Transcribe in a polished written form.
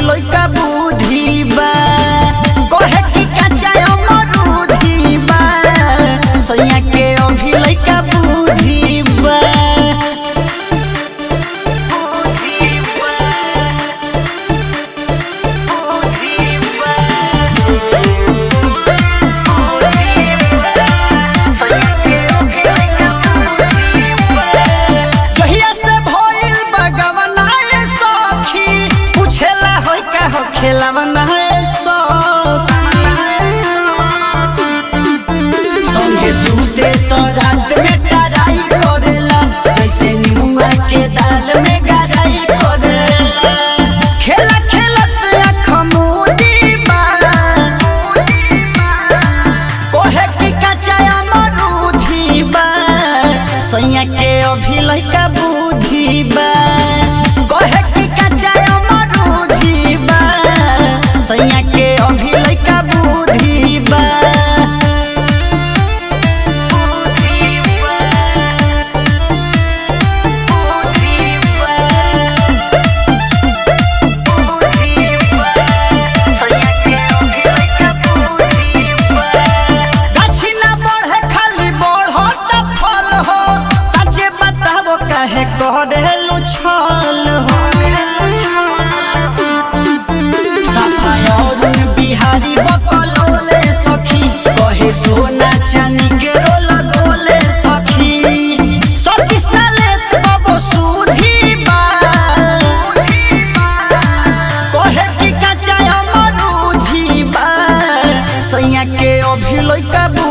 लइका बुद्धि बा कहे कि कच्चा अमरूदी बा सैया के अभी लइका बुद्धि बा। खेलावना है संगे सूते तो रात में टराई करेला जैसे नीमुआ के दाल में गराई करेला। खेला खेलत आँख मूदी बा कहे कि कच्चा अमरूदी बा सैया के अभी लइका बुद्धि बा कहे कि कच्चा अमरूदी बा सैया के अभी लइका बुद्धि बा। गाछी ना बढ़े खाली बढ़त फल हो सच्चे बताबो काहे करेलु छल हो। बिहारी बकलोले सखी कहे सोना चांदी के रोल गोले सखी सतीश ना लेत बाबो सुधी बा कहे कि कच्चा अमरूदी बा सैया के अभी लइका